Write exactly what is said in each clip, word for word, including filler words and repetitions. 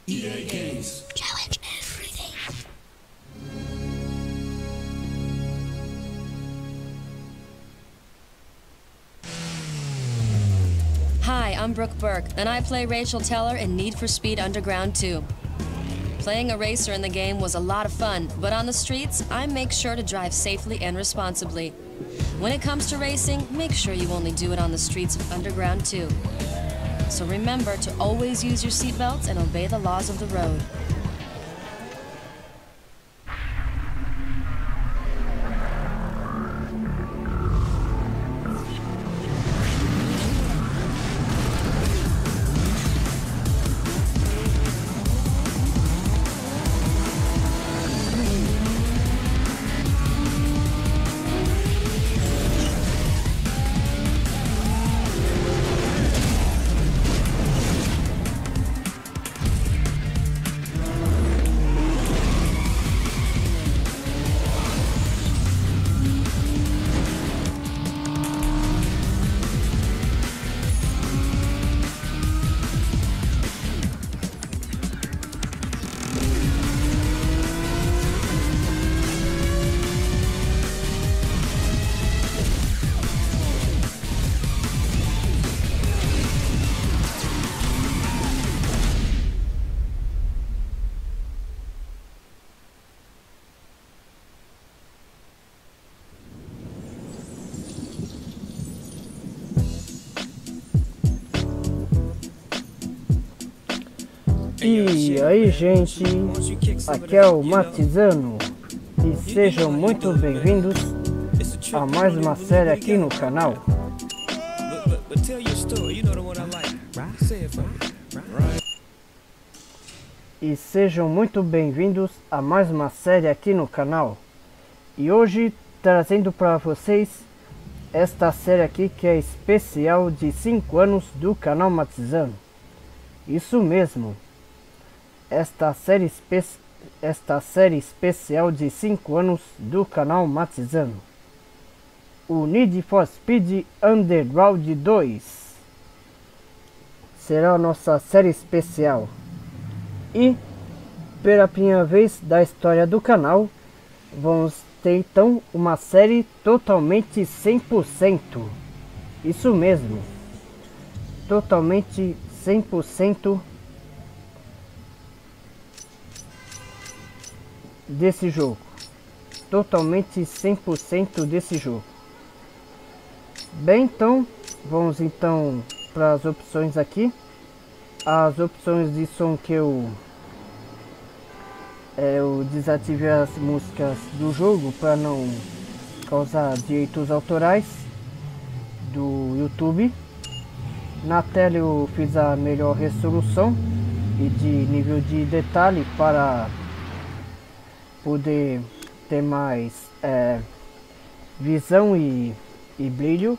E A Games. Challenge everything. Hi, I'm Brooke Burke, and I play Rachel Teller in Need for Speed Underground two. Playing a racer in the game was a lot of fun, but on the streets, I make sure to drive safely and responsibly. When it comes to racing, make sure you only do it on the streets of Underground two. So remember to always use your seatbelts and obey the laws of the road. E aí, gente, aqui é o Matizano e sejam muito bem-vindos a mais uma série aqui no canal. E sejam muito bem-vindos a mais uma série aqui no canal. E hoje trazendo para vocês esta série aqui que é especial de cinco anos do canal Matizano. Isso mesmo. Esta série, espe esta série especial de cinco anos do canal Matizano. O Need for Speed Underground dois será a nossa série especial. E, pela primeira vez da história do canal, vamos ter então uma série totalmente cem por cento. Isso mesmo. Totalmente cem por cento desse jogo, totalmente cem por cento desse jogo. Bem, então vamos então para as opções aqui. As opções de som que eu é, eu desativei as músicas do jogo para não causar direitos autorais do YouTube. Na tela eu fiz a melhor resolução e de nível de detalhe para poder ter mais é, visão e, e brilho.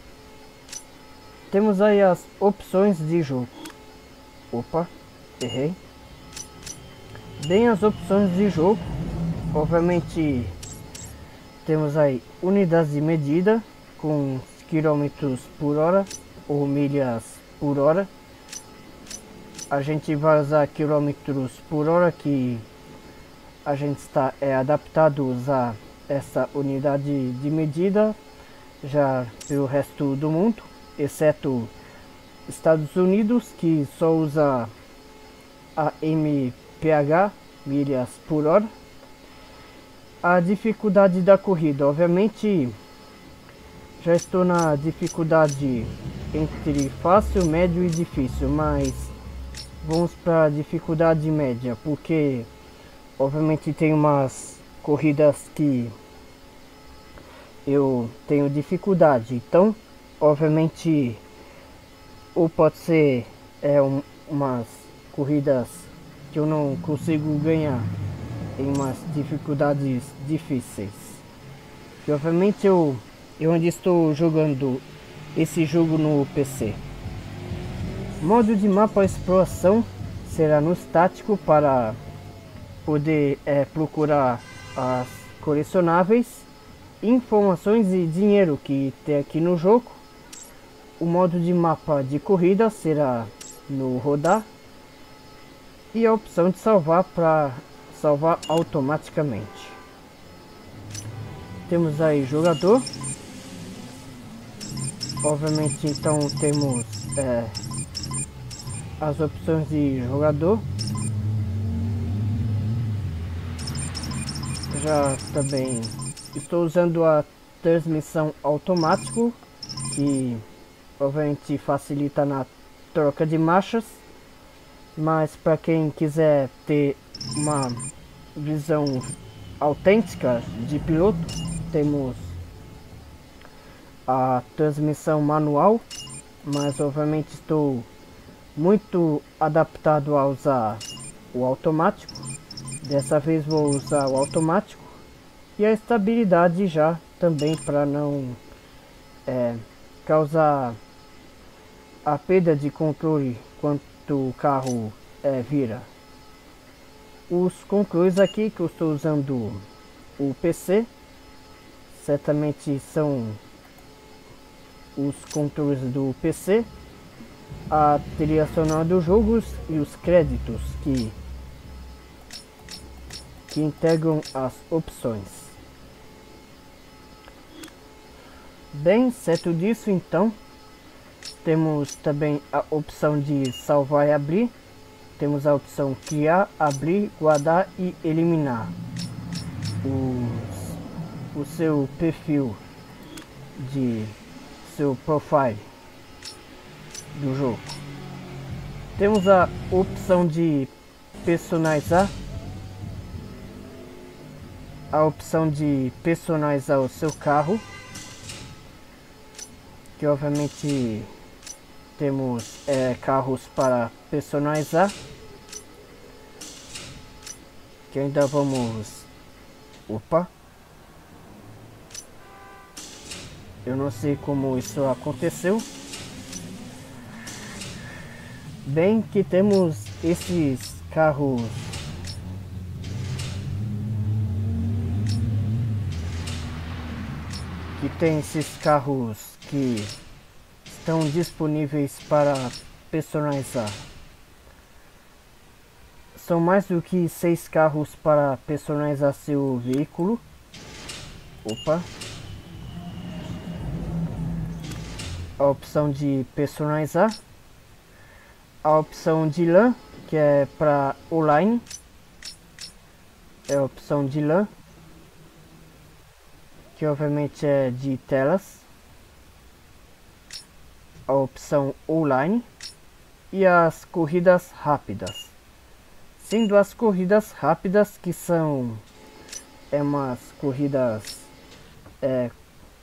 Temos aí as opções de jogo. Opa, errei. Bem, as opções de jogo, obviamente temos aí unidades de medida com quilômetros por hora ou milhas por hora. A gente vai usar quilômetros por hora, que a gente está é, adaptado a usar essa unidade de medida já pelo resto do mundo, exceto Estados Unidos, que só usa a M P H, milhas por hora. A dificuldade da corrida, obviamente já estou na dificuldade entre fácil, médio e difícil, mas vamos para a dificuldade média, porque obviamente tem umas corridas que eu tenho dificuldade, então obviamente ou pode ser é, um, umas corridas que eu não consigo ganhar em umas dificuldades difíceis. E obviamente eu, eu ainda estou jogando esse jogo no P C. Modo de mapa exploração será no estático para poder é, procurar as colecionáveis, informações e dinheiro que tem aqui no jogo. O modo de mapa de corrida será no rodar. e a opção de salvar para salvar automaticamente. Temos aí jogador. Obviamente, então temos é, as opções de jogador. Já também estou usando a transmissão automático, que obviamente facilita na troca de marchas, mas para quem quiser ter uma visão autêntica de piloto, temos a transmissão manual, mas obviamente estou muito adaptado a usar o automático. Dessa vez vou usar o automático e a estabilidade já também, para não é, causar a perda de controle quando o carro é, vira. Os controles aqui que eu estou usando o P C, certamente são os controles do P C, a trilha sonora dos jogos e os créditos que que integram as opções. Bem, certo disso, então temos também a opção de salvar e abrir. Temos a opção criar, abrir, guardar e eliminar os, o seu perfil de seu profile do jogo. Temos a opção de personalizar, a opção de personalizar o seu carro, que obviamente temos é, carros para personalizar, que ainda vamos, opa, eu não sei como isso aconteceu. Bem, que temos esses carros que tem esses carros que estão disponíveis para personalizar. São mais do que seis carros para personalizar seu veículo. Opa. A opção de personalizar. A opção de LAN, que é para online. É a opção de LAN, que obviamente é de telas. A opção online e as corridas rápidas, sendo as corridas rápidas que são é umas corridas é,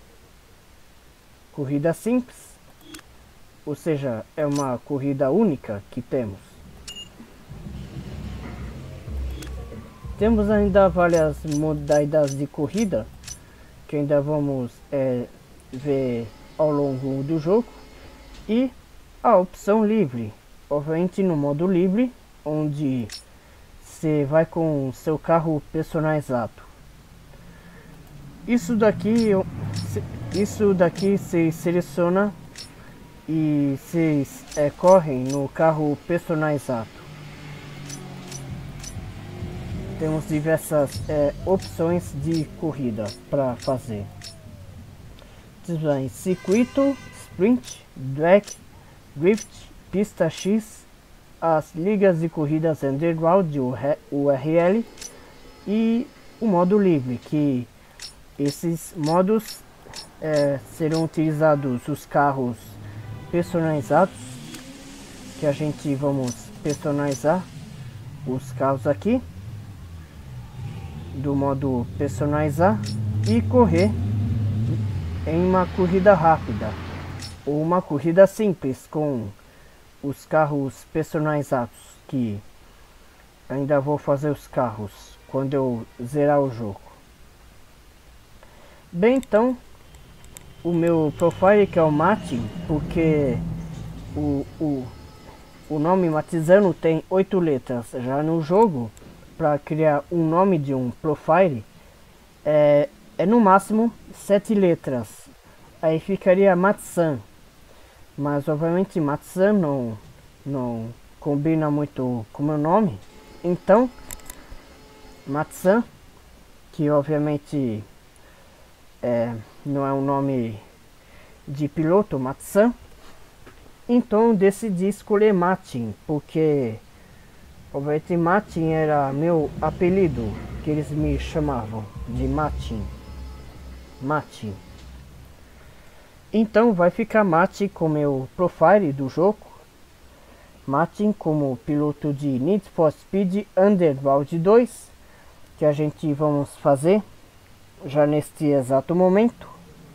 corrida simples, ou seja, é uma corrida única que temos. Temos ainda várias modalidades de corrida que ainda vamos é, ver ao longo do jogo, e a opção livre, obviamente no modo livre, onde você vai com seu carro personalizado. Isso daqui, isso daqui se seleciona e vocês é, correm no carro personalizado. Temos diversas é, opções de corrida para fazer. Temos circuito, sprint, drag, drift, pista X, as ligas de corridas underground, o R L, e o modo livre, que esses modos é, serão utilizados os carros personalizados, que a gente vamos personalizar os carros aqui do modo personalizar e correr em uma corrida rápida ou uma corrida simples com os carros personalizados, que ainda vou fazer os carros quando eu zerar o jogo. Bem, então o meu profile, que é o Mati, porque o, o, o nome Matizano tem oito letras. Já no jogo, para criar um nome de um profile, é, é no máximo sete letras. Aí ficaria Matsan, mas obviamente Matsan não, não, combina muito com o meu nome. Então, Matsan, que obviamente é, não é um nome de piloto, Matsan. Então eu decidi escolher Martin, porque obviamente Martin era meu apelido, que eles me chamavam de Martin. Martin. Então vai ficar Martin com meu profile do jogo. Martin como piloto de Need for Speed Underground dois, que a gente vamos fazer já neste exato momento.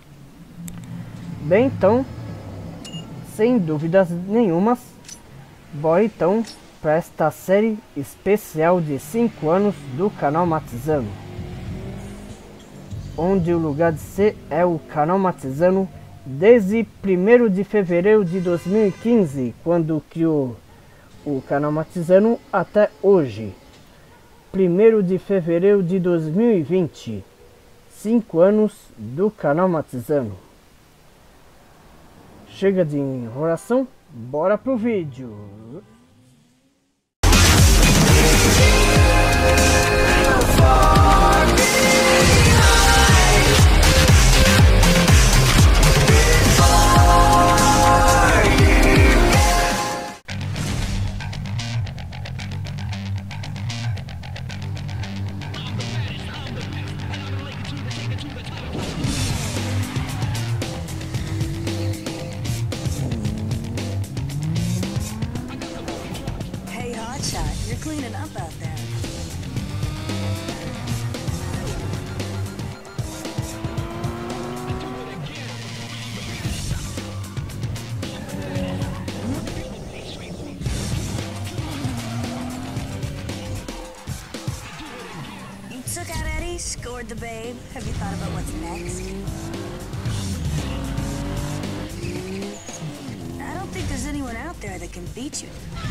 Bem, então, sem dúvidas nenhumas, bora então para esta série especial de cinco anos do canal Matizano, onde o lugar de ser é o canal Matizano desde primeiro de fevereiro de dois mil e quinze, quando criou o canal Matizano, até hoje, primeiro de fevereiro de dois mil e vinte, cinco anos do canal Matizano. Chega de enrolação, bora pro vídeo. You're cleaning up out there. You took out Eddie, scored the babe. Have you thought about what's next? I don't think there's anyone out there that can beat you.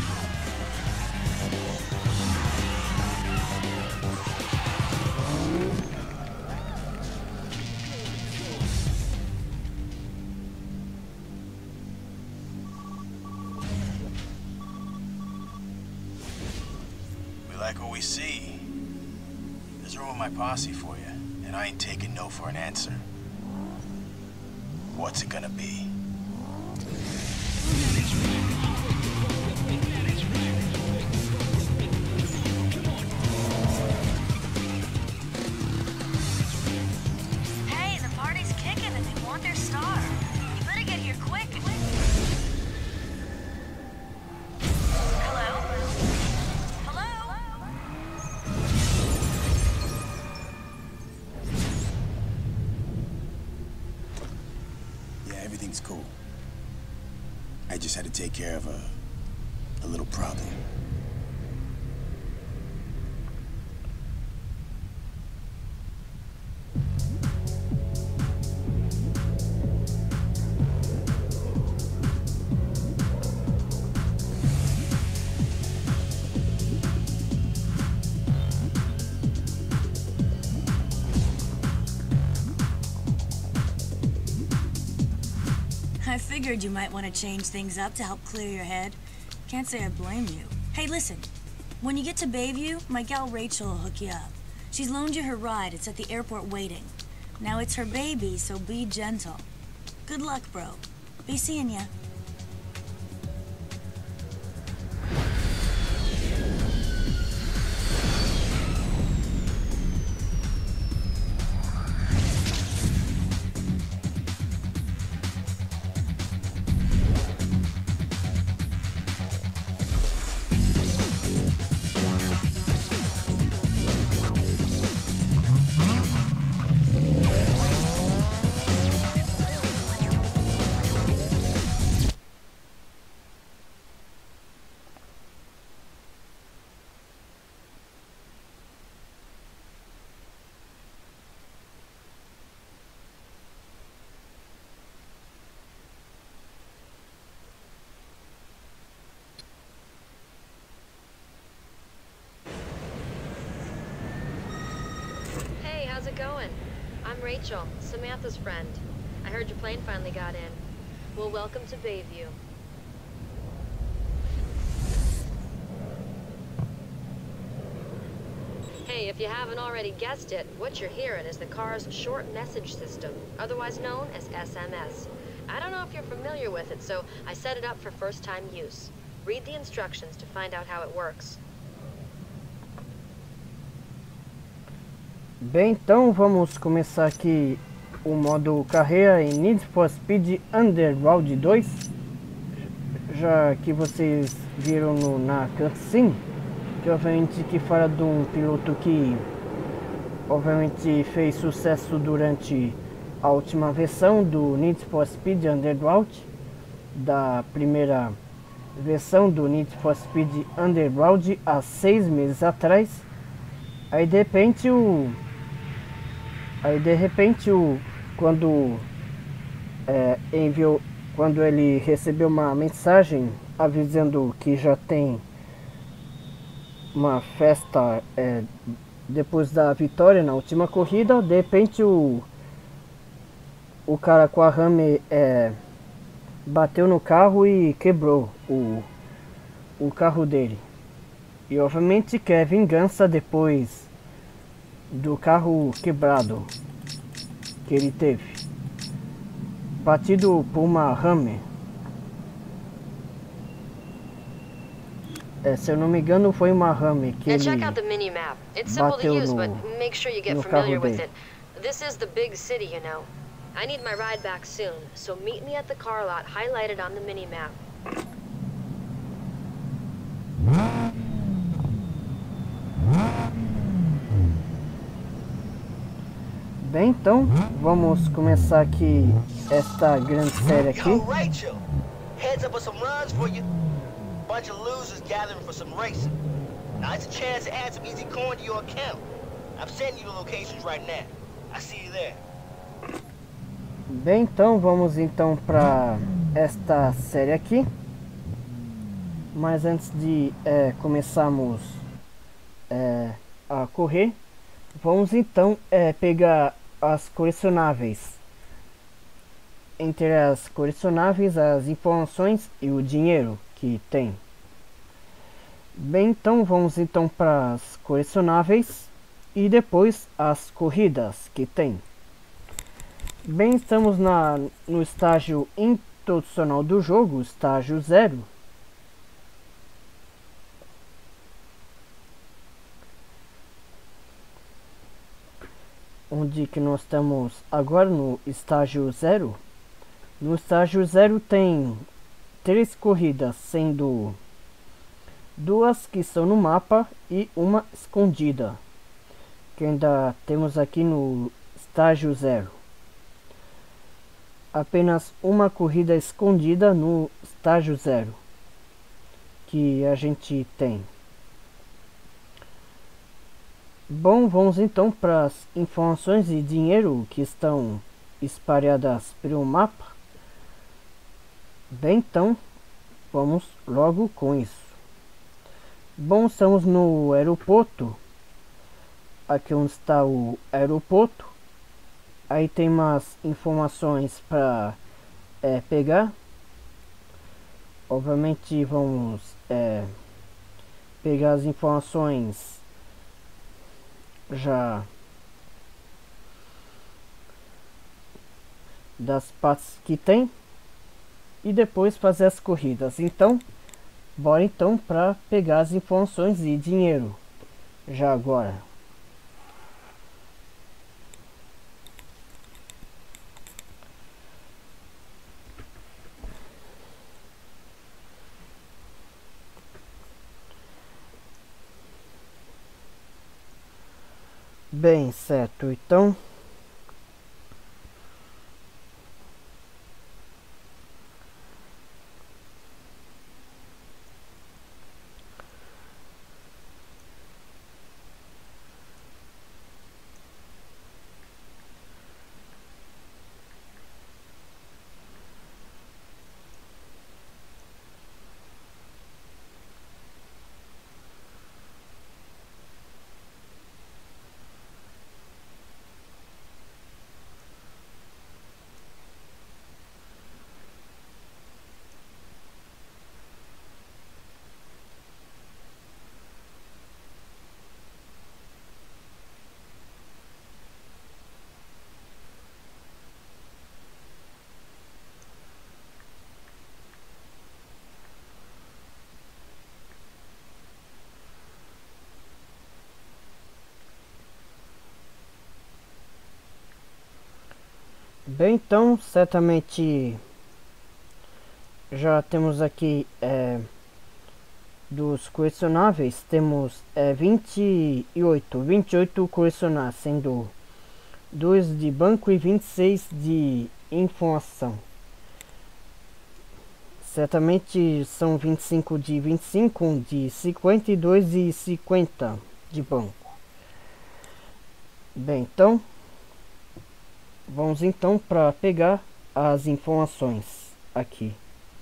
Like what we see. There's room in my posse for you, and I ain't taking no for an answer. What's it gonna be? Hey, the party's kicking and they want their star. You better get here quick. Everything's cool. I just had to take care of a, a little problem. I figured you might want to change things up to help clear your head. Can't say I blame you. Hey, listen. When you get to Bayview, my gal Rachel will hook you up. She's loaned you her ride. It's at the airport waiting. Now it's her baby, so be gentle. Good luck, bro. Be seeing ya. How's it going? I'm Rachel, Samantha's friend. I heard your plane finally got in. Well, welcome to Bayview. Hey, if you haven't already guessed it, what you're hearing is the car's short message system, otherwise known as S M S. I don't know if you're familiar with it, so I set it up for first-time use. Read the instructions to find out how it works. Bem, então vamos começar aqui o modo carreira em Need for Speed Underground dois. Já que vocês viram no, na cutscene, que obviamente que fala de um piloto que obviamente fez sucesso durante a última versão do Need for Speed Underground, da primeira versão do Need for Speed Underground há seis meses atrás. Aí de repente o aí de repente o quando é, enviou quando ele recebeu uma mensagem avisando que já tem uma festa é, depois da vitória na última corrida, de repente o o cara com a Ram é, bateu no carro e quebrou o, o carro dele. E obviamente quer vingança depois do carro quebrado que ele teve, batido por uma Ram. É, se eu não me engano foi uma Ram que ele check out the mini-map. It's simple to bateu use, no, but make sure you get no carro familiar with dele. it. This is the big city, you know. I need my ride back soon, so meet me at the car lot highlighted on the mini-map. Bem, então vamos começar aqui esta grande série aqui. Yo, Rachel, heads up with some runs for you. Bunch of losers gathering for some racing. Now it's a chance to add some easy coin to your account. I'm sending you the locations right now. I see you there. Bem, então vamos então para esta série aqui. Mas antes de é, começarmos é, a correr, vamos então é, pegar as colecionáveis. Entre as colecionáveis, as informações e o dinheiro que tem. Bem, então vamos então para as colecionáveis e depois as corridas que tem. Bem, estamos na, no estágio introducional do jogo, estágio zero. Onde que nós estamos agora no estágio zero. No estágio zero tem três corridas, sendo duas que estão no mapa e uma escondida, que ainda temos aqui no estágio zero. Apenas uma corrida escondida no estágio zero que a gente tem. Bom, vamos então para as informações e dinheiro que estão espalhadas pelo mapa. Bem, então vamos logo com isso. Bom, estamos no aeroporto. Aqui onde está o aeroporto. Aí tem umas informações para é, pegar. Obviamente vamos é, pegar as informações já das partes que tem e depois fazer as corridas. Então, bora então para pegar as informações e dinheiro já agora. Bem, certo, então Bem, então, certamente já temos aqui é, dos colecionáveis, temos é, vinte e oito colecionáveis, sendo dois de banco e vinte e seis de informação. Certamente são vinte e cinco de vinte e cinco, um de cinquenta e dois de cinquenta de banco. Bem, então vamos então para pegar as informações aqui.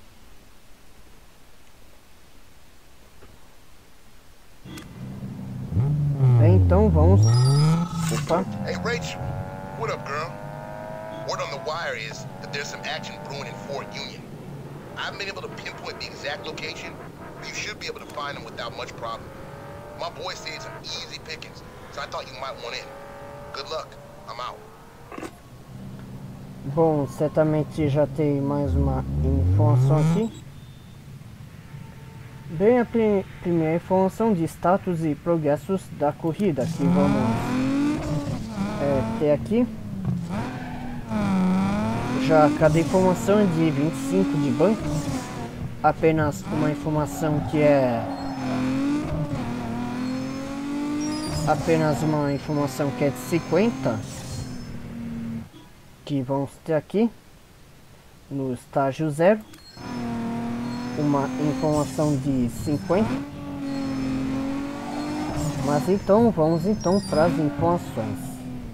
Bem, então vamos. Opa. Hey Rachel, what up, girl? Word on the wire is that there's some action brewing in Fort Union. I haven't been able to pinpoint the exact location, but you should be able to find them without much problem. My boy said some easy pickings, so I thought you might want in. Good luck. I'm out. Bom, certamente já tem mais uma informação aqui. Bem, a prim primeira informação de status e progressos da corrida que vamos é, ter aqui. Já cada informação é de vinte e cinco de banco. Apenas uma informação que é apenas uma informação que é de cinquenta, que vamos ter aqui no estágio zero. Uma informação de cinquenta. Mas então vamos então para as informações.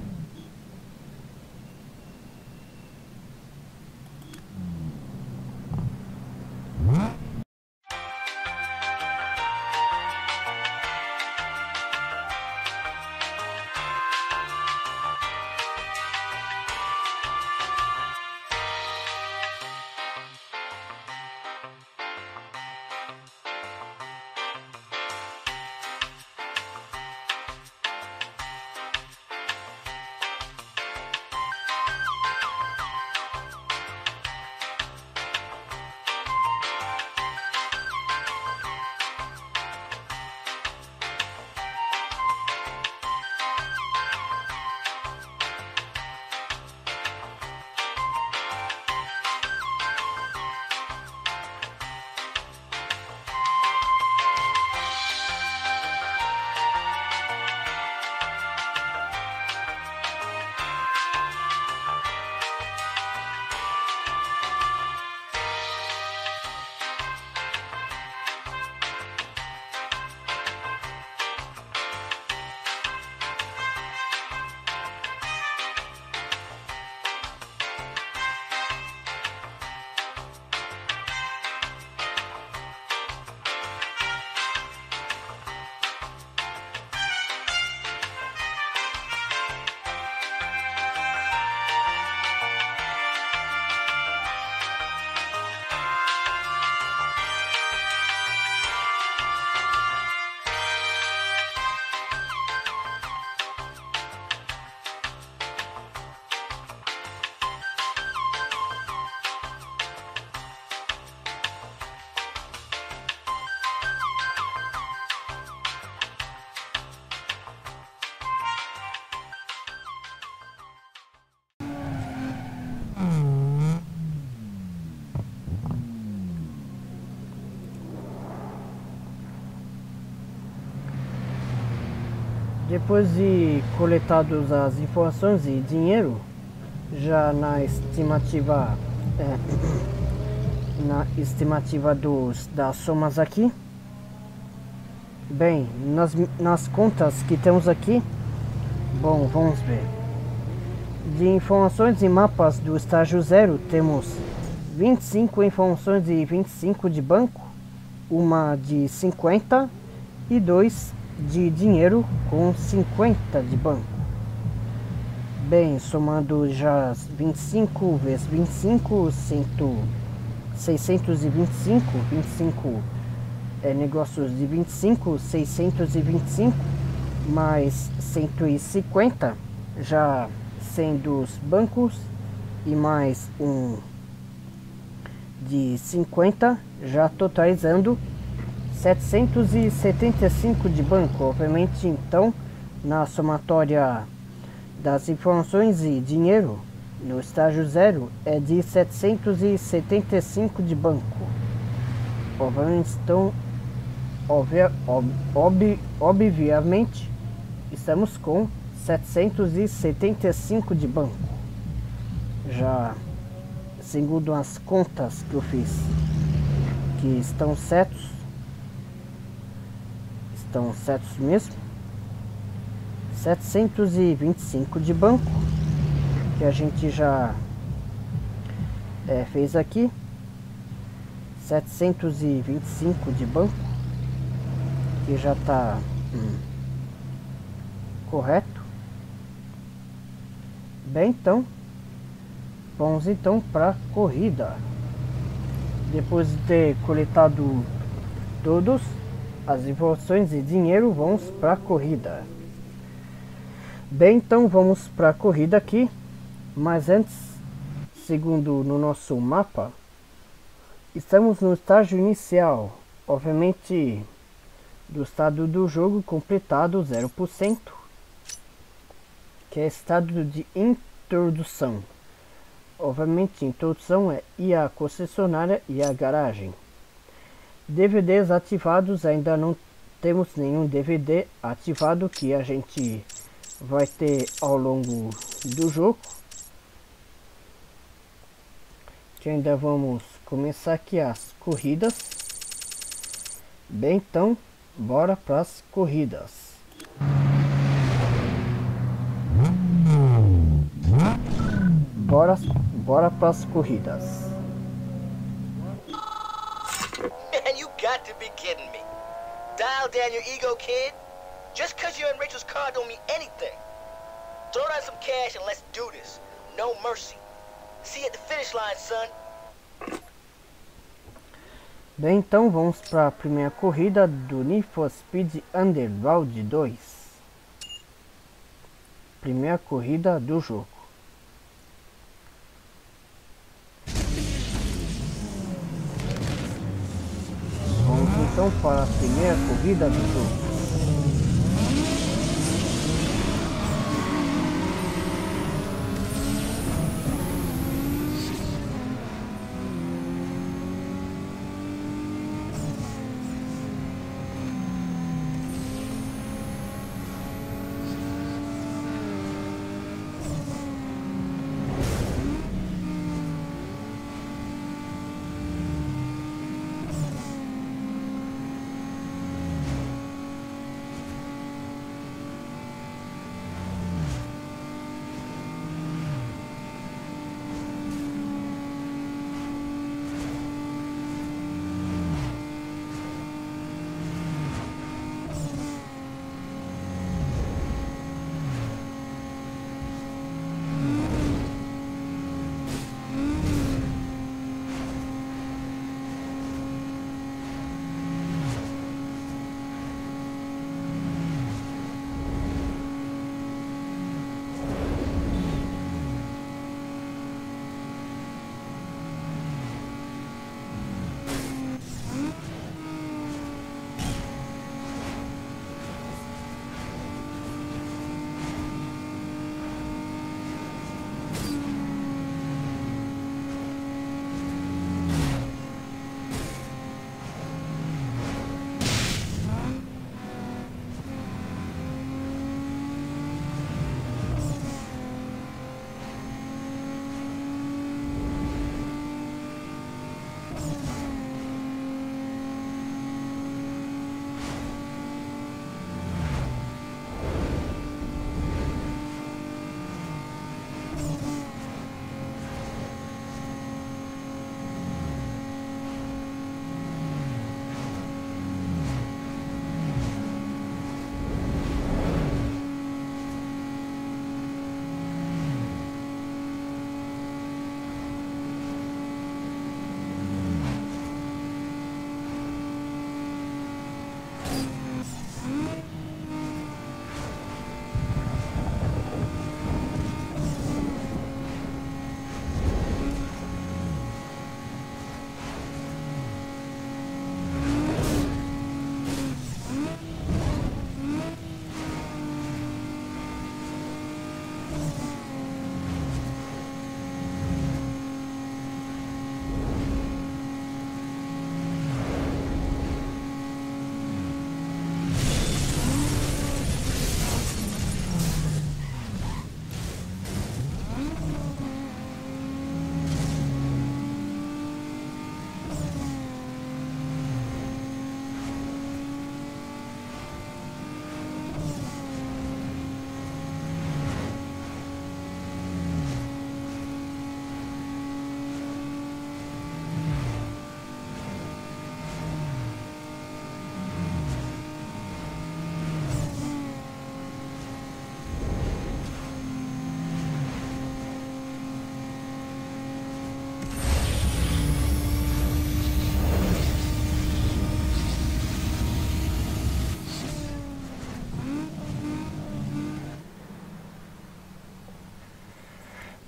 Depois de coletadas as informações e dinheiro, já na estimativa é, na estimativa dos, das somas aqui, bem, nas, nas contas que temos aqui, bom, vamos ver. De informações e mapas do estágio zero, temos vinte e cinco informações e vinte e cinco de banco, uma de cinquenta e dois de dinheiro com cinquenta de banco. Bem, somando já vinte e cinco vezes vinte e cinco, seiscentos e vinte e cinco, vinte e cinco é, negócios de vinte e cinco, seiscentos e vinte e cinco, mais cento e cinquenta, já sendo os bancos, e mais um de cinquenta, já totalizando setecentos e setenta e cinco de banco. Obviamente, então, na somatória das informações e dinheiro, no estágio zero é de setecentos e setenta e cinco de banco. Obviamente, estão, obvia, ob, ob, obviamente estamos com setecentos e setenta e cinco de banco. Já segundo as contas que eu fiz, que estão certos, estão certos mesmo, setecentos e vinte e cinco de banco, que a gente já é, fez aqui, setecentos e vinte e cinco de banco, que já está hum, correto. Bem, então vamos então para a corrida. Depois de ter coletado todos as informações e dinheiro, vamos para a corrida. Bem, então vamos para a corrida aqui. Mas antes, segundo no nosso mapa, estamos no estágio inicial, obviamente do estado do jogo completado zero por cento, que é estado de introdução. Obviamente, introdução é ir à concessionária e à garagem. D V Ds ativados, ainda não temos nenhum D V D ativado que a gente vai ter ao longo do jogo. Que ainda vamos começar aqui as corridas. Bem, então, bora para as corridas. Bora, bora para as corridas. Man, you got to be kidding me. Dial down your ego, kid. Just cause you're in Rachel's car don't mean anything. Throw down some cash and let's do this. No mercy. See you at the finish line, son. Bem, então vamos para a primeira corrida do Need for Speed Underground dois. Primeira corrida do jogo. Vamos então para a primeira corrida do jogo.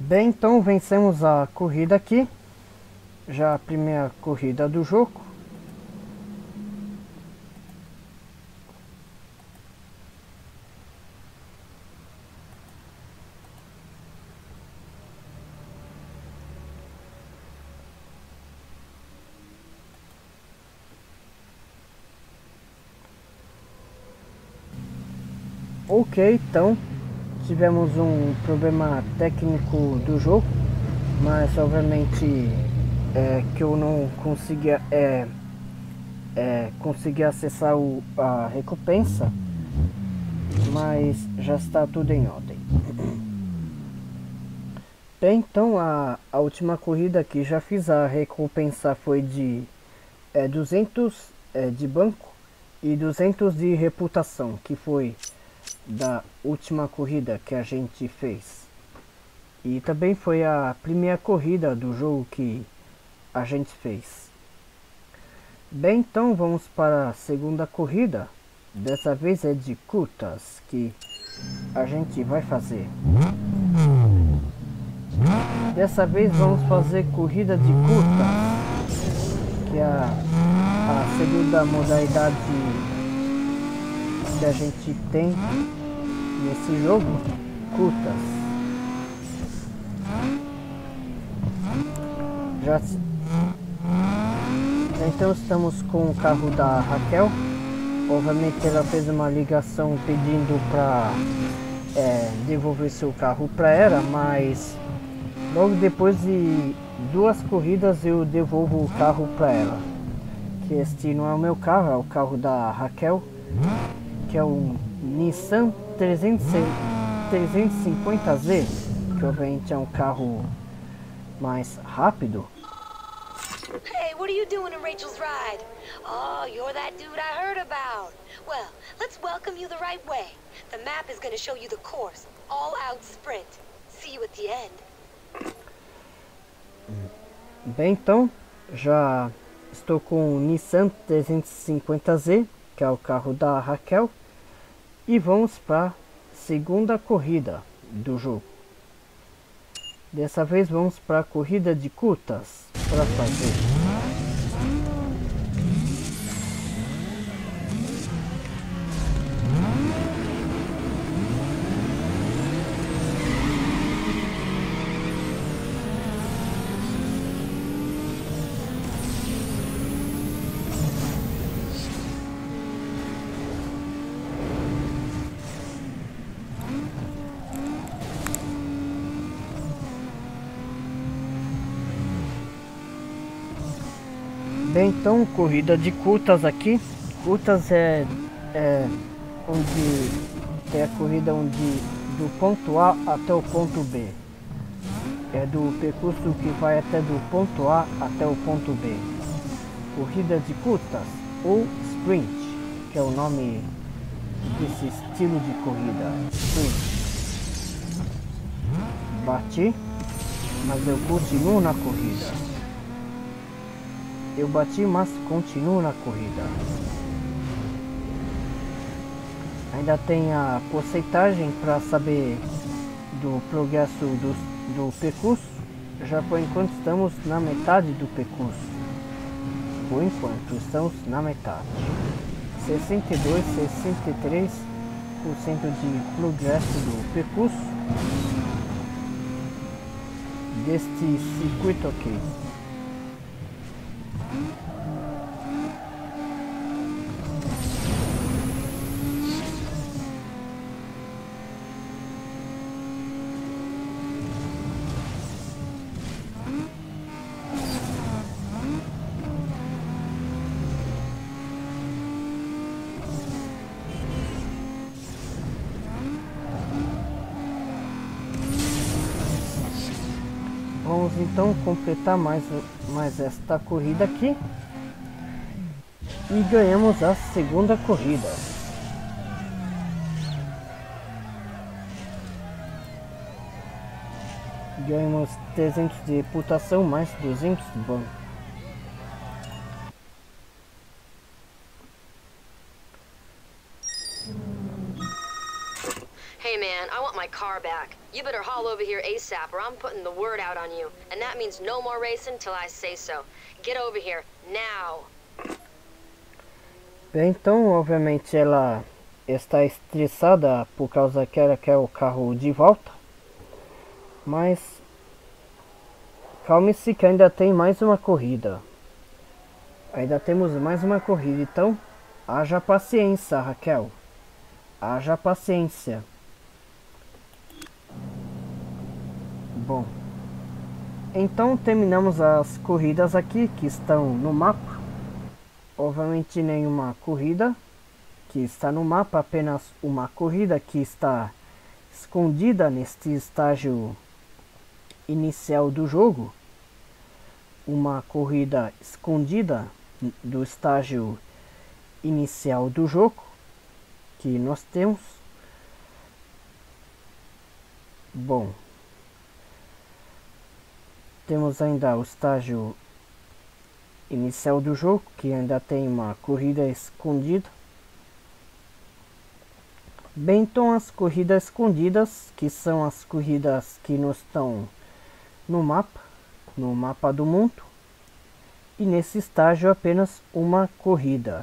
Bem, então vencemos a corrida aqui. Já a primeira corrida do jogo. Ok, então tivemos um problema técnico do jogo, mas obviamente é, que eu não conseguia é, é, consegui acessar o, a recompensa, mas já está tudo em ordem. Bem, então a, a última corrida que já fiz, a recompensa foi de é, duzentos é, de banco e duzentos de reputação, que foi da última corrida que a gente fez. E também foi a primeira corrida do jogo que a gente fez. Bem, então vamos para a segunda corrida. Dessa vez é de curtas que a gente vai fazer. Dessa vez vamos fazer corrida de curtas, que é a, a segunda modalidade que a gente tem nesse jogo, curtas. Já então estamos com o carro da Raquel. Obviamente ela fez uma ligação pedindo para é, devolver seu carro para ela, mas logo depois de duas corridas eu devolvo o carro para ela. Que este não é o meu carro, é o carro da Raquel, que é um Nissan trezentos e cinquenta Z, que obviamente é um carro mais rápido. Hey, what are you doing in Rachel's ride? Oh, you're that dude I heard about. Well, let's welcome you the right way. The map is going to show you the course. All out sprint. See you at the end. Bem, então, já estou com o Nissan trezentos e cinquenta Z, que é o carro da Raquel. E vamos para a segunda corrida do jogo. Dessa vez vamos para a corrida de curtas para fazer. Bem, então, corrida de curtas aqui. Curtas é, é onde é a corrida onde do ponto A até o ponto B. É do percurso que vai até do ponto A até o ponto B. Corrida de curtas ou sprint, que é o nome desse estilo de corrida. Sprint. Bati, mas eu continuo na corrida. Eu bati, mas continuo na corrida. Ainda tem a porcentagem para saber do progresso do, do percurso. Já por enquanto estamos na metade do percurso. Por enquanto estamos na metade. sessenta e dois, sessenta e três por cento de progresso do percurso deste circuito aqui. Vamos então completar mais, mais esta corrida aqui e ganhamos a segunda corrida. Ganhamos trezentos de reputação mais duzentos de banco. Hey man, I want my car back. You better haul over here ASAP or I'm putting the word out on you. And that means no more racing till I say so. Get over here, now. Bem, então, obviamente, ela está estressada por causa que ela quer o carro de volta. Mas calme-se que ainda tem mais uma corrida. Ainda temos mais uma corrida, então haja paciência, Raquel. Haja paciência. Bom, então terminamos as corridas aqui que estão no mapa. Obviamente nenhuma corrida que está no mapa, apenas uma corrida que está escondida neste estágio inicial do jogo. Uma corrida escondida do estágio inicial do jogo que nós temos. Bom, temos ainda o estágio inicial do jogo que ainda tem uma corrida escondida. Bem, então as corridas escondidas, que são as corridas que não estão no mapa, no mapa do mundo, e nesse estágio apenas uma corrida.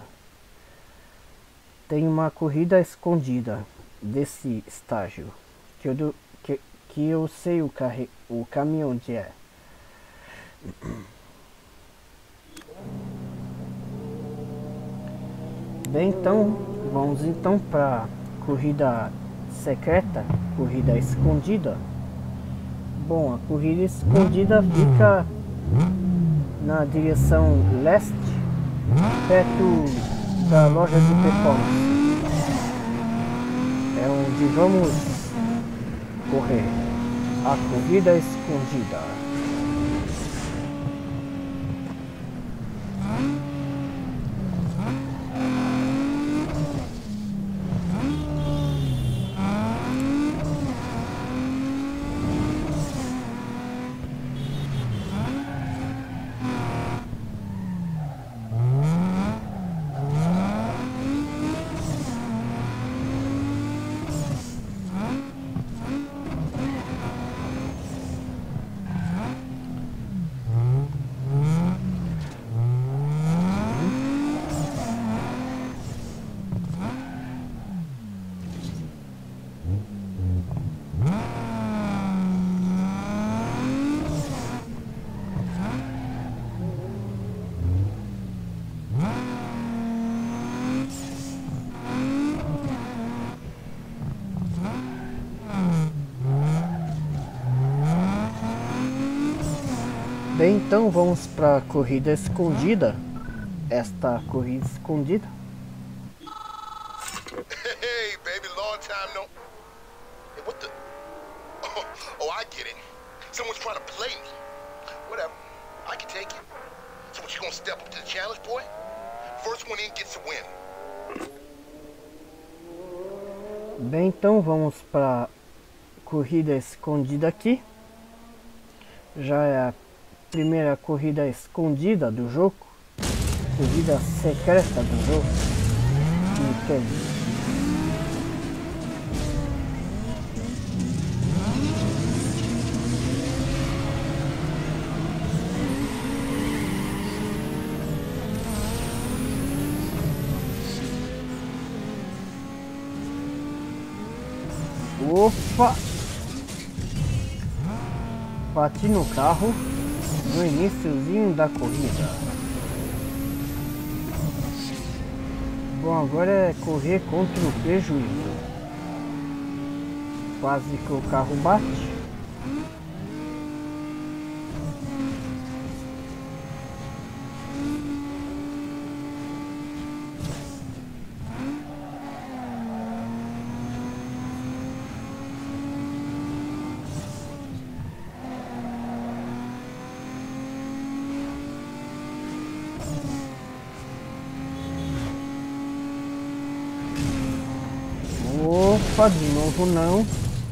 Tem uma corrida escondida desse estágio, que eu, que, que eu sei o, carre, o caminho onde é. Bem, então vamos então para corrida secreta, corrida escondida. Bom, a corrida escondida fica na direção leste, perto da loja de performance. É onde vamos correr a corrida escondida. Bem, então vamos para a corrida escondida. Esta corrida escondida. Hey, baby, long time no. Hey, what the? Oh, oh, I get it. Someone's trying to play me. Whatever. I can take it. So, what, you gonna step up to the challenge, boy? First one in gets a win. Bem, então vamos para a corrida escondida aqui. Já é a primeira corrida escondida do jogo, corrida secreta do jogo. Entende? Opa! Bati no carro no iniciozinho da corrida. Bom, agora é correr contra o prejuízo. Quase que o carro bate. Opa, de novo não.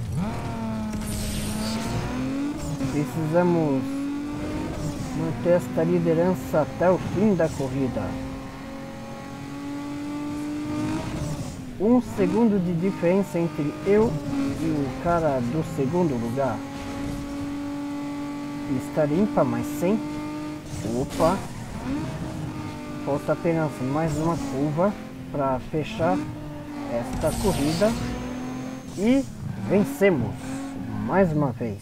Precisamos manter esta liderança até o fim da corrida. Um segundo de diferença entre eu e o cara do segundo lugar. Está limpa, mas sem. Opa! Falta apenas mais uma curva para fechar esta corrida. E vencemos mais uma vez.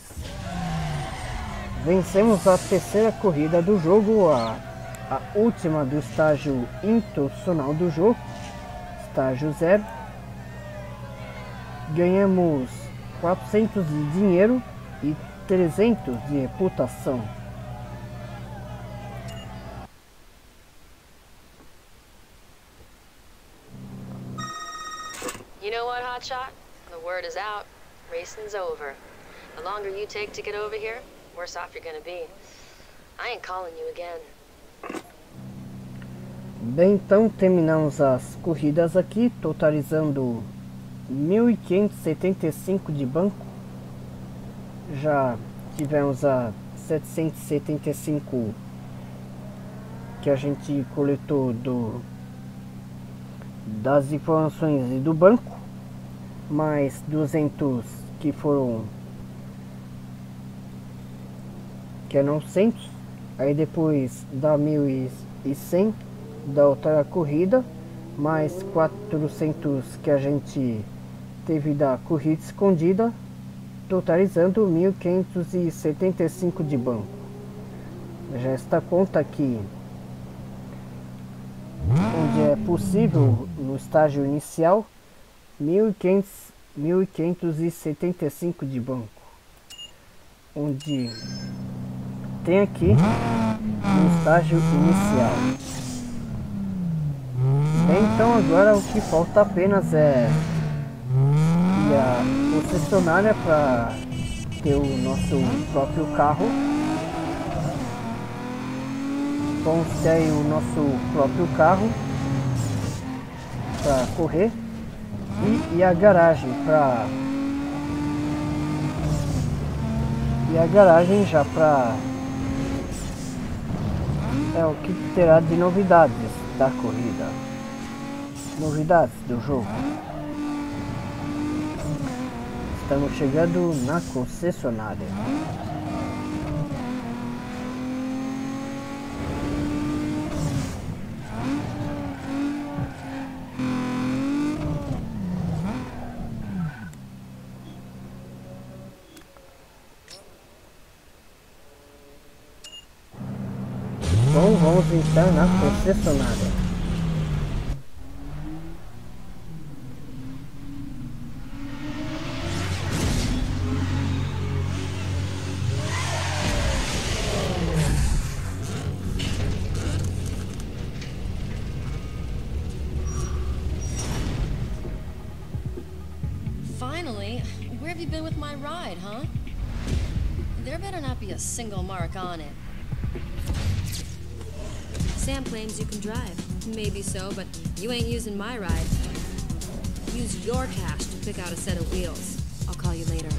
Vencemos a terceira corrida do jogo, a, a última do estágio institucional do jogo, estágio zero. Ganhamos quatrocentos de dinheiro e trezentos de reputação. You know what, Hotshot? The word is out. Racing's over. The longer you take to get over here, worse off you're gonna be. I ain't calling you again. Bem, então terminamos as corridas aqui, totalizando mil quinhentos e setenta e cinco de banco. Já tivemos a setecentos e setenta e cinco que a gente coletou do das informações do banco, mais duzentos que foram que é novecentos, aí depois dá mil e cem da outra corrida, mais quatrocentos que a gente teve da corrida escondida, totalizando mil quinhentos e setenta e cinco de banco. Já esta conta aqui, onde é possível no estágio inicial, mil quinhentos e setenta e cinco de banco, onde tem aqui no estágio inicial. Então agora o que falta apenas é ir à concessionária para ter o nosso próprio carro. Vamos ter aí o nosso próprio carro para correr e, e a garagem para e a garagem já para é o que terá de novidades da corrida, novidades do jogo. Estamos chegando na concessionária. Bom, vamos entrar na concessionária. Finally, where have you been with my ride, huh? There better not be a single mark on it. Sam claims you can drive. Maybe so, but you ain't using my ride. Use your cash to pick out a set of wheels. I'll call you later.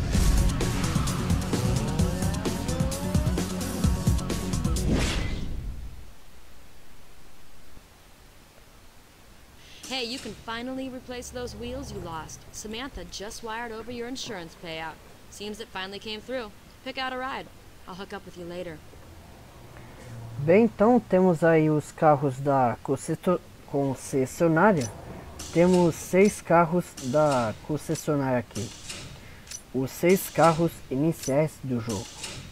Hey, you can finally replace those wheels you lost. Samantha just wired over your insurance payout. Seems it finally came through. Pick out a ride. I'll hook up with you later. Bem, então temos aí os carros da concessionária. Temos seis carros da concessionária aqui. Os seis carros iniciais do jogo.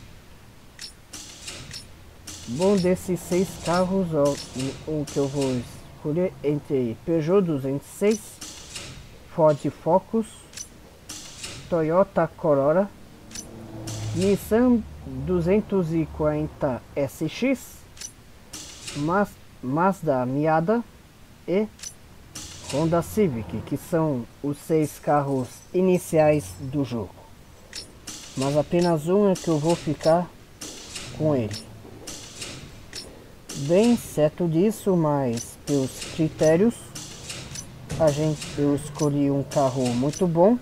Bom, desses seis carros, ó, o que eu vou escolher entre Peugeot duzentos e seis, Ford Focus, Toyota Corolla, Nissan duzentos e quarenta S X, Mazda Miata e Honda Civic, que são os seis carros iniciais do jogo. Mas apenas um é que eu vou ficar com ele. Bem, certo disso, mas pelos critérios, a gente, eu escolhi um carro muito bom.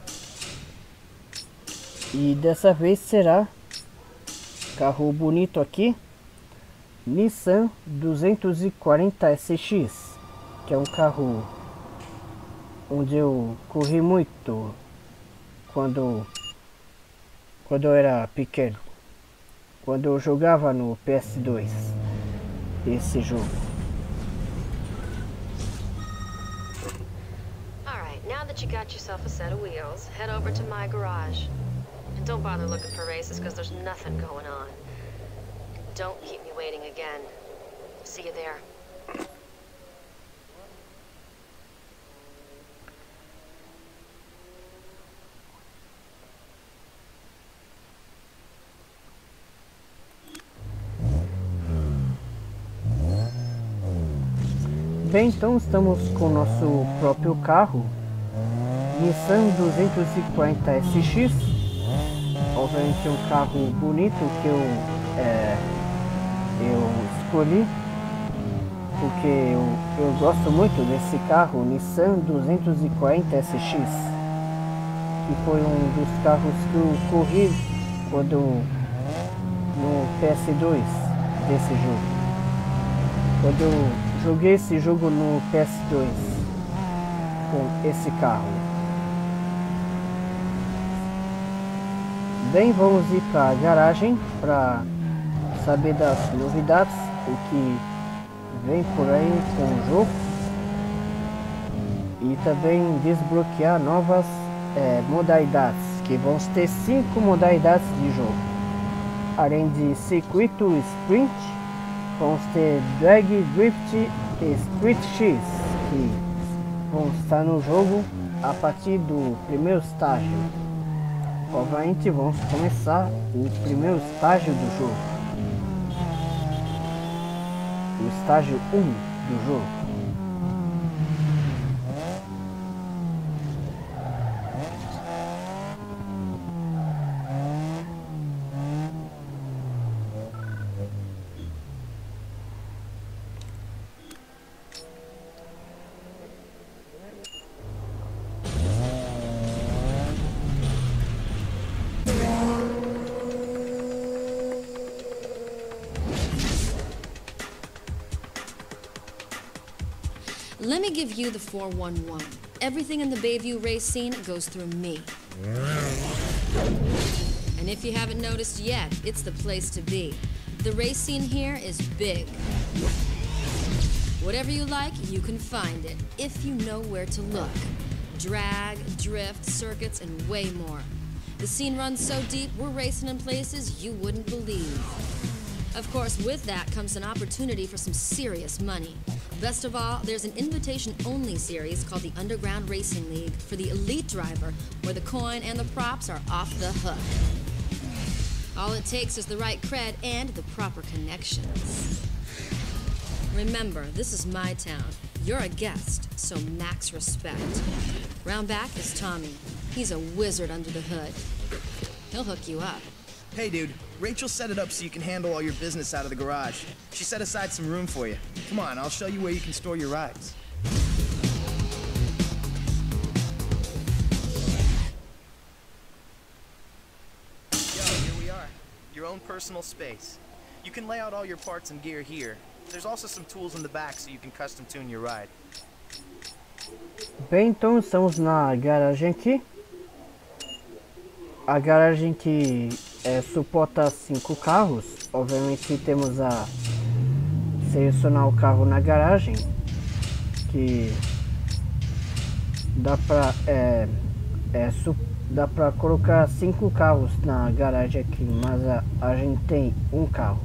E dessa vez será carro bonito aqui, Nissan duzentos e quarenta S X, que é um carro onde eu corri muito quando, quando eu era pequeno. Quando eu jogava no P S dois. Esse jogo. Alright, now that you got yourself a set of wheels, head over to my garage. And don't bother looking for races, because there's nothing going on. Don't keep me waiting again. See you there. Bem, então estamos com o nosso próprio carro, Nissan duzentos e quarenta S X, obviamente um carro bonito que eu, é, eu escolhi, porque eu, eu gosto muito desse carro, Nissan duzentos e quarenta S X, que foi um dos carros que eu corri quando no P S dois desse jogo, quando eu joguei esse jogo no P S dois com esse carro. Bem, vamos ir para a garagem para saber das novidades, o que vem por aí com o jogo, e também desbloquear novas é, modalidades, que vão ter cinco modalidades de jogo, além de circuito sprint. Vamos ter Drag, Drift e Street X, que vão estar no jogo a partir do primeiro estágio. Obviamente vamos começar o primeiro estágio do jogo. O estágio um do jogo. Let me give you the four one one. Everything in the Bayview race scene goes through me. And if you haven't noticed yet, it's the place to be. The race scene here is big. Whatever you like, you can find it, if you know where to look. Drag, drift, circuits, and way more. The scene runs so deep, we're racing in places you wouldn't believe. Of course, with that comes an opportunity for some serious money. Best of all, there's an invitation-only series called the Underground Racing League for the elite driver, where the coin and the props are off the hook. All it takes is the right cred and the proper connections. Remember, this is my town. You're a guest, so max respect. Round back is Tommy. He's a wizard under the hood. He'll hook you up. Hey, dude. Rachel set it up so you can handle all your business out of the garage. She set aside some room for you. Come on, I'll show you where you can store your rides. Yo, here we are. Your own personal space. You can lay out all your parts and gear here. There's also some tools in the back so you can custom tune your ride. Bem, então estamos na garagem aqui. A garagem que é, suporta cinco carros. Obviamente temos a selecionar o carro na garagem, que dá para é, é, dá para colocar cinco carros na garagem aqui, mas a, a gente tem um carro.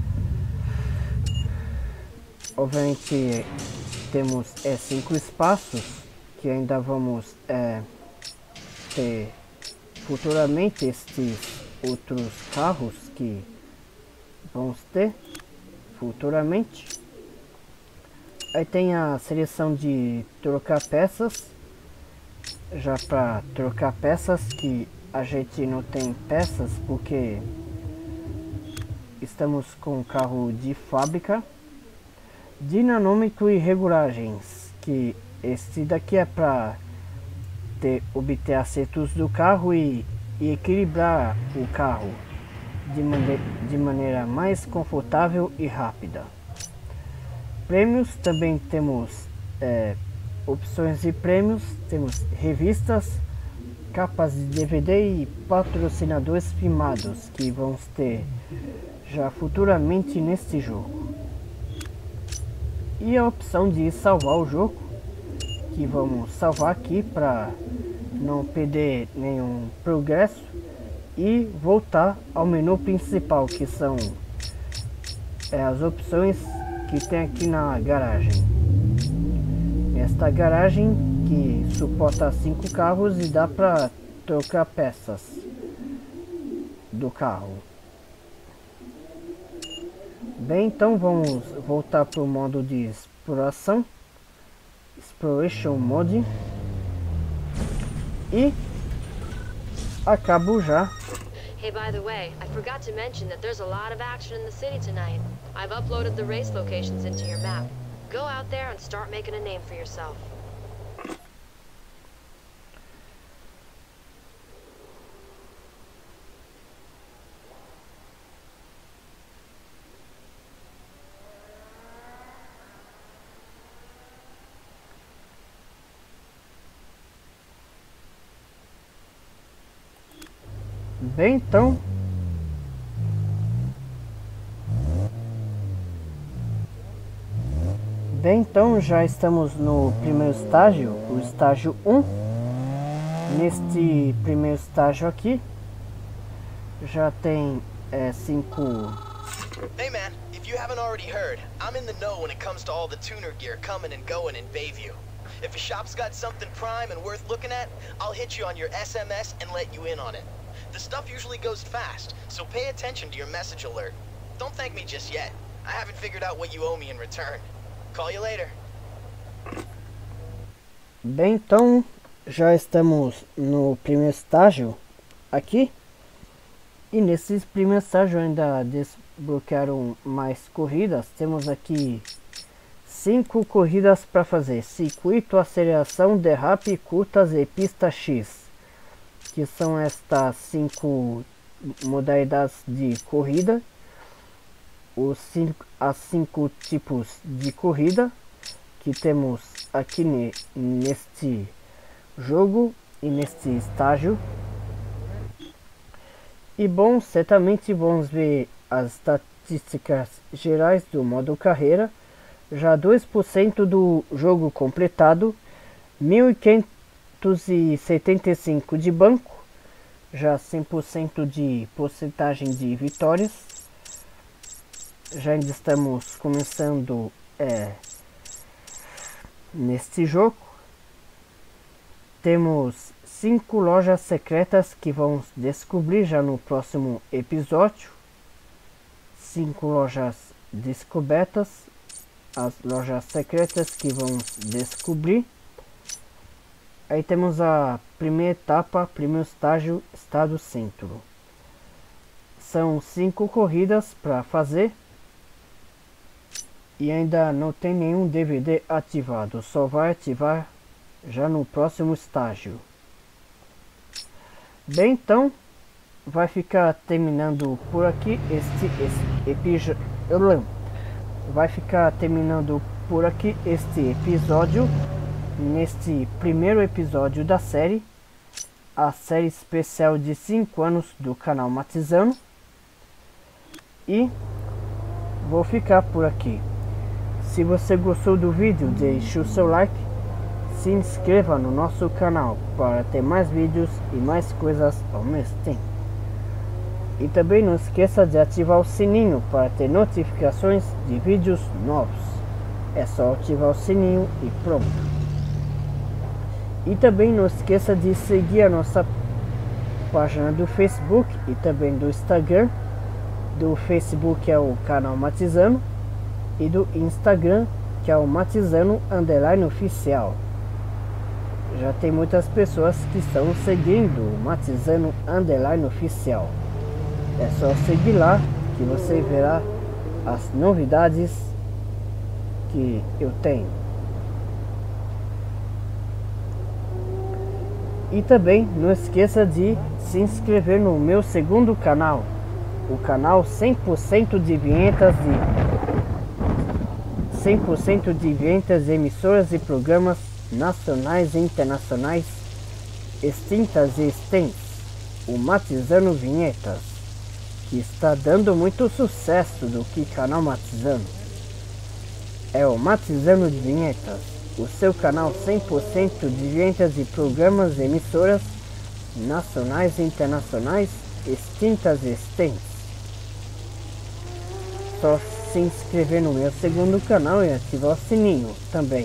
Obviamente temos é, cinco espaços que ainda vamos é, ter futuramente estes outros carros que vamos ter futuramente. Aí tem a seleção de trocar peças, já para trocar peças que a gente não tem peças porque estamos com o carro de fábrica. Dinamômetro e regulagens, que esse daqui é para ter, obter acertos do carro e, e equilibrar o carro de, mane de maneira mais confortável e rápida. Prêmios, também temos é, opções de prêmios, temos revistas, capas de D V D e patrocinadores firmados que vamos ter já futuramente neste jogo. E a opção de salvar o jogo, que vamos salvar aqui para não perder nenhum progresso e voltar ao menu principal, que são é, as opções que tem aqui na garagem. Esta garagem que suporta cinco carros e dá para trocar peças do carro. Bem, então vamos voltar para o modo de exploração, Exploration Mode, e acabo já. Hey, by the way, I forgot to mention that there's a lot of action in the city tonight. I've uploaded the race locations into your map. Go out there and start making a name for yourself. Bem, então Bem, então já estamos no primeiro estágio, o estágio um. Neste primeiro estágio aqui já tem é, cinco. Hey man, if you haven't already heard, I'm in the know when it comes to all the tuner gear coming and going in Bayview. If a shop's got something prime and worth looking at, I'll hit you on your S M S and let you in on it. The stuff usually goes fast, so pay attention to your message alert. Don't thank me just yet. I haven't figured out what you owe me in return. Call you later. Bem, então já estamos no primeiro estágio aqui. E nesse primeiro estágio ainda desbloquearam mais corridas. Temos aqui cinco corridas para fazer: circuito, aceleração, derrape, curtas e pista X, que são estas cinco modalidades de corrida, os cinco, as cinco tipos de corrida que temos aqui ne, neste jogo e neste estágio. E bom, certamente vamos ver as estatísticas gerais do modo carreira. Já dois por cento do jogo completado, mil quinhentos e setenta e cinco de banco, já cem por cento de porcentagem de vitórias. Já ainda estamos começando é, neste jogo. Temos cinco lojas secretas que vamos descobrir já no próximo episódio. Cinco lojas descobertas, as lojas secretas que vamos descobrir. Aí temos a primeira etapa, primeiro estágio, estado centro. São cinco corridas para fazer. E ainda não tem nenhum D V D ativado, só vai ativar já no próximo estágio. Bem, então vai ficar terminando por aqui este, este episódio. Vai ficar terminando por aqui este episódio. Neste primeiro episódio da série, a série especial de cinco anos do canal Matizano. E vou ficar por aqui. Se você gostou do vídeo, deixe o seu like, se inscreva no nosso canal para ter mais vídeos e mais coisas ao mesmo tempo. E também não esqueça de ativar o sininho para ter notificações de vídeos novos. É só ativar o sininho e pronto. E também não esqueça de seguir a nossa página do Facebook e também do Instagram. Do Facebook é o canal Matizano e do Instagram, que é o Matizano Underline Oficial. Já tem muitas pessoas que estão seguindo o Matizano Underline Oficial. É só seguir lá que você verá as novidades que eu tenho. E também não esqueça de se inscrever no meu segundo canal, o canal cem por cento de vinhetas de cem por cento de vinhetas de emissoras e programas nacionais e internacionais extintas e extens, o Matizano Vinhetas, que está dando muito sucesso do que canal Matizano. É o Matizano de Vinhetas, o seu canal cem por cento de vinhetas de programas e emissoras nacionais e internacionais, extintas e extens. Só se inscrever no meu segundo canal e ativar o sininho também.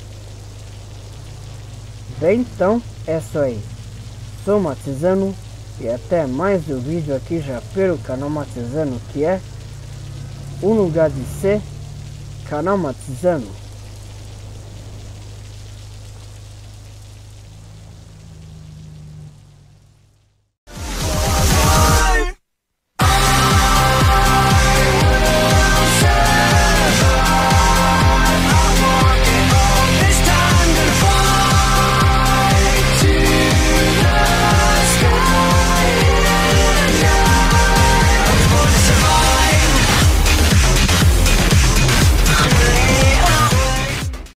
Bem, então é isso aí. Sou Matizano e até mais um vídeo aqui já pelo canal Matizano, que é um lugar de ser, canal Matizano.